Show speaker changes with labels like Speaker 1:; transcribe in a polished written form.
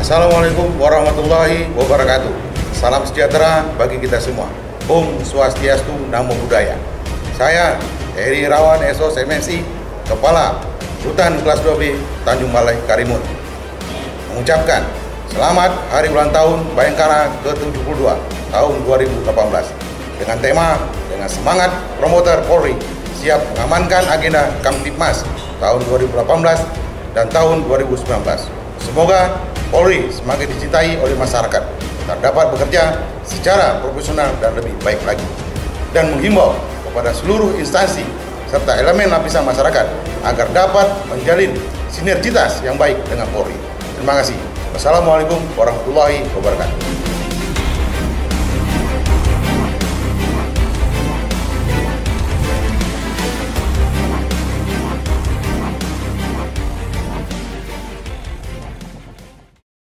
Speaker 1: Assalamualaikum warahmatullahi wabarakatuh. Salam sejahtera bagi kita semua. Om Swastiastu, Namo Buddhaya. Saya Heri Irawan, SOS MNC, Kepala Rutan Kelas 2B Tanjung Balai Karimun, mengucapkan selamat Hari Ulang Tahun Bayangkara ke-72 tahun 2018 dengan tema dengan semangat promoter Polri siap mengamankan agenda Kamtipmas tahun 2018 dan tahun 2019. Semoga Polri semakin dicintai oleh masyarakat dan dapat bekerja secara profesional dan lebih baik lagi, dan menghimbau kepada seluruh instansi serta elemen lapisan masyarakat agar dapat menjalin sinergitas yang baik dengan Polri. Terima kasih. Wassalamualaikum warahmatullahi wabarakatuh.